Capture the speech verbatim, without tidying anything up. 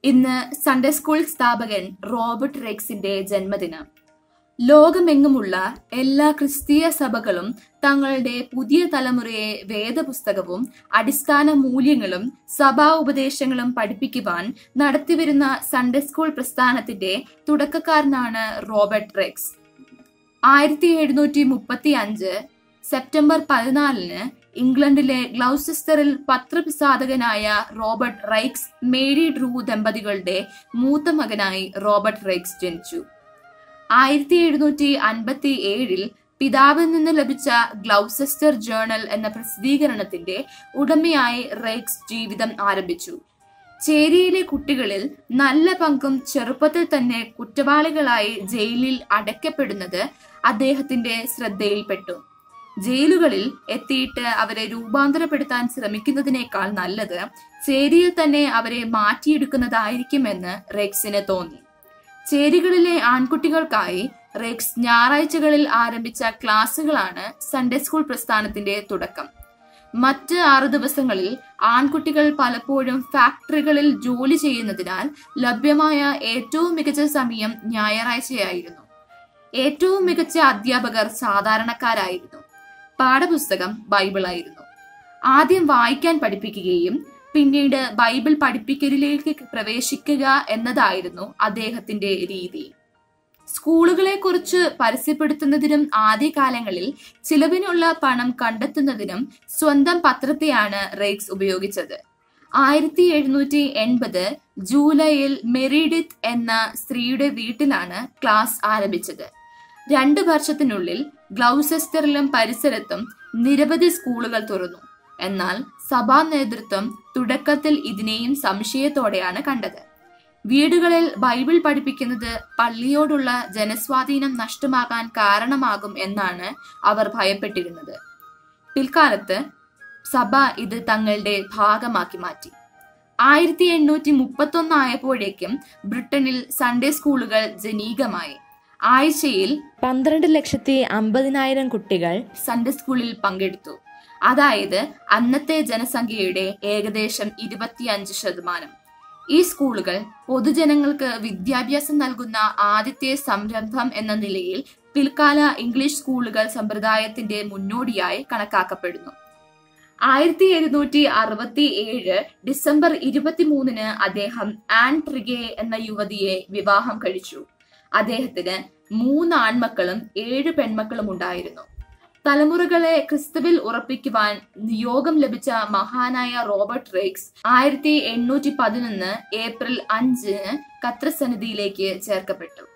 ഇന്ന് Sunday school സ്ഥാപകൻ Robert റൈക്സിന്റെ ജന്മദിനം. ലോകമെങ്ങുമുള്ള എല്ലാ ക്രിസ്തീയ സഭകളും തങ്ങളുടെ പുതിയ തലമുറയെ വേദപുസ്തകവും അടിസ്ഥാന മൂല്യങ്ങളും സഭാ ഉപദേശങ്ങളും പഠിപ്പിക്കുവാൻ നടത്തിവരുന്ന സൺഡേ സ്കൂൾ പ്രസ്ഥാനത്തിന്റെ തുടക്കക്കാരനാണ് റോബർട്ട് റൈക്സ്. ആയിരത്തി എഴുന്നൂറ്റി മുപ്പത്തി അഞ്ച് സെപ്റ്റംബർ പതിനാലിന് ഇംഗ്ലണ്ടിലെ ഗ്ലൗസെസ്റ്ററിൽ പത്രപ്രസാധകനായ റോബർട്ട് റൈക്സ് മേരി ഡ്രൂ ദമ്പതികളുടെ മൂത്ത മകനായി റോബർട്ട് റൈക്സ് ജനിച്ചു. ആയിരത്തി എഴുന്നൂറ്റി അൻപത്തി ഏഴിൽ പിതാവിൽ നിന്ന് ലഭിച്ച ഗ്ലൗസെസ്റ്റർ ജേർണൽ എന്ന പ്രസിദ്ധീകരണത്തിന്റെ ഉടമയായി റൈക്സ് ജീവിതം ആരംഭിച്ചു. ചേരിയിലെ കുട്ടികളിൽ നല്ല പങ്കും ചെറുപ്പത്തിൽ തന്നെ കുറ്റവാളികളായി ജയിലിൽ അടയ്ക്കപ്പെടുന്നത് അദ്ദേഹത്തിന്റെ ശ്രദ്ധയിൽപ്പെട്ടു. ജയിലുകളിൽ എത്തിയിട്ട് അവരെ രൂപാന്തരപ്പെടുത്താൻ ശ്രമിക്കുന്നതിനേക്കാൾ നല്ലത് ചേരിയിൽ തന്നെ അവരെ മാറ്റിയെടുക്കുന്നതായിരിക്കുമെന്ന് റൈക്സിന് തോന്നി. ചേരികളിലെ ആൺകുട്ടികൾക്കായി റൈക്സ് ഞായറാഴ്ചകളിൽ ആരംഭിച്ച ക്ലാസുകളാണ് സൺഡേ സ്കൂൾ പ്രസ്ഥാനത്തിന്റെ തുടക്കം. മറ്റ് ആറു ദിവസങ്ങളിൽ ആൺകുട്ടികൾ പലപ്പോഴും ഫാക്ടറികളിൽ ജോലി ചെയ്യുന്നതിനാൽ ലഭ്യമായ ഏറ്റവും മികച്ച സമയം ഞായറാഴ്ചയായിരുന്നു. ഏറ്റവും മികച്ച അധ്യാപകർ സാധാരണക്കാരായിരുന്നു. പാഠപുസ്തകം ബൈബിളായിരുന്നു. ആദ്യം വായിക്കാൻ പഠിപ്പിക്കുകയും പിന്നീട് ബൈബിൾ പഠിപ്പിക്കലിലേക്ക് പ്രവേശിക്കുക എന്നതായിരുന്നു അദ്ദേഹത്തിന്റെ രീതി. സ്കൂളുകളെ കുറിച്ച് പരസ്യപ്പെടുത്തുന്നതിനും ആദ്യകാലങ്ങളിൽ ചിലവിനുള്ള പണം കണ്ടെത്തുന്നതിനും സ്വന്തം പത്രത്തെയാണ് റൈക്സ് ഉപയോഗിച്ചത്. ആയിരത്തി എഴുന്നൂറ്റി എൺപത് ജൂലൈയിൽ മെറിഡിത്ത് എന്ന സ്ത്രീയുടെ വീട്ടിലാണ് ക്ലാസ് ആരംഭിച്ചത്. രണ്ടു വർഷത്തിനുള്ളിൽ ഗ്ലൗസെസ്റ്ററിലും പരിസരത്തും നിരവധി സ്കൂളുകൾ തുറന്നു. എന്നാൽ സഭാ നേതൃത്വം തുടക്കത്തിൽ ഇതിനെയും സംശയത്തോടെയാണ് കണ്ടത്. വീടുകളിൽ ബൈബിൾ പഠിപ്പിക്കുന്നത് പള്ളിയോടുള്ള ജനസ്വാധീനം നഷ്ടമാകാൻ കാരണമാകും എന്നാണ് അവർ ഭയപ്പെട്ടിരുന്നത്. പിൽക്കാലത്ത് സഭ ഇത് തങ്ങളുടെ ഭാഗമാക്കി മാറ്റി. ആയിരത്തി എണ്ണൂറ്റി മുപ്പത്തി ഒന്ന് ആയപ്പോഴേക്കും ബ്രിട്ടനിൽ സൺഡേ സ്കൂളുകൾ ജനീകമായി. ആഴ്ചയിൽ പന്ത്രണ്ട് ലക്ഷത്തി അമ്പതിനായിരം കുട്ടികൾ സൺഡേ സ്കൂളിൽ പങ്കെടുത്തു. അതായത് അന്നത്തെ ജനസംഖ്യയുടെ ഏകദേശം ഇരുപത്തിയഞ്ച് ശതമാനം. ഈ സ്കൂളുകൾ പൊതുജനങ്ങൾക്ക് വിദ്യാഭ്യാസം നൽകുന്ന ആദ്യത്തെ സംരംഭം എന്ന നിലയിൽ പിൽക്കാല ഇംഗ്ലീഷ് സ്കൂളുകൾ സമ്പ്രദായത്തിന്റെ മുന്നോടിയായി കണക്കാക്കപ്പെടുന്നു. ആയിരത്തി എഴുന്നൂറ്റി അറുപത്തി ഏഴ് ഡിസംബർ ഇരുപത്തി മൂന്നിന് അദ്ദേഹം ആൻ ട്രിഗെ എന്ന യുവതിയെ വിവാഹം കഴിച്ചു. അദ്ദേഹത്തിന് മൂന്ന് ആൺമക്കളും ഏഴ് പെൺമക്കളും ഉണ്ടായിരുന്നു. തലമുറകളെ ക്രിസ്തുവിൽ ഉറപ്പിക്കുവാൻ നിയോഗം ലഭിച്ച മഹാനായ റോബർട്ട് റൈക്സ് ആയിരത്തി എണ്ണൂറ്റി പതിനൊന്ന് ഏപ്രിൽ അഞ്ചിന് കത്രസന്നിധിയിലേക്ക് ചേർക്കപ്പെട്ടു.